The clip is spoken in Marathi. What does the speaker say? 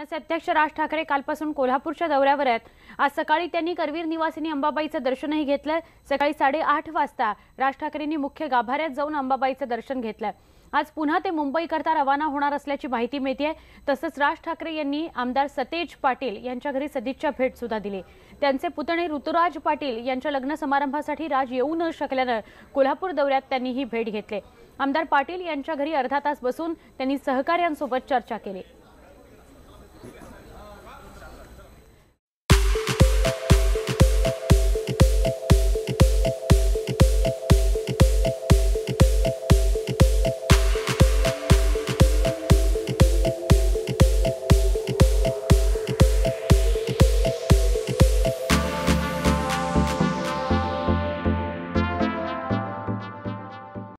मनसे अध्यक्ष राज ठाकरे कालपासून कोल्हापूरच्या दौऱ्यावर आहेत। आज सकाळी त्यांनी करवीर निवासिनी अंबाबाईचं दर्शनही घेतलं। सकाळी 8:30 वाजता राज ठाकरेंनी मुख्य गाभाऱ्यात जाऊन अंबाबाईचं दर्शन घेतलं। आज पुन्हा ते मुंबईकरता रवाना होणार असल्याची माहिती मिळते। तसंच राज ठाकरे यांनी आमदार सतेज पाटील यांच्या घरी सदिच्छा भेट सुद्धा दिली। त्यांचे पुतणे ऋतुराज पाटील यांच्या लग्न समारंभासाठी राज येऊ न शकल्याने कोल्हापूर दौऱ्यात त्यांनी ही भेट घेतली। आमदार पाटील यांच्या घरी अर्धा तास बसून त्यांनी सहकाऱ्यांसोबत चर्चा केली।